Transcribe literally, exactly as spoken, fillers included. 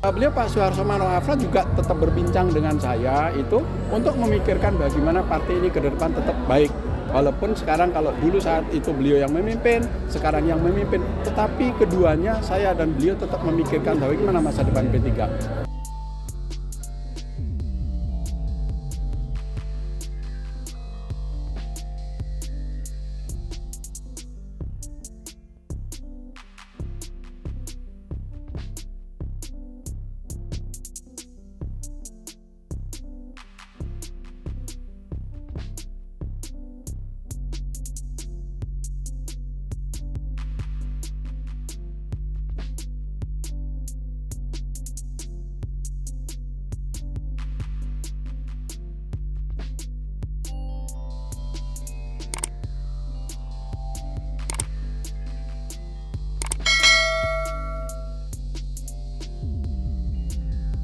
Beliau Pak Soeharto Manoarfa juga tetap berbincang dengan saya itu untuk memikirkan bagaimana partai ini ke depan tetap baik. Walaupun sekarang kalau dulu saat itu beliau yang memimpin, sekarang yang memimpin, tetapi keduanya saya dan beliau tetap memikirkan bagaimana masa depan P tiga.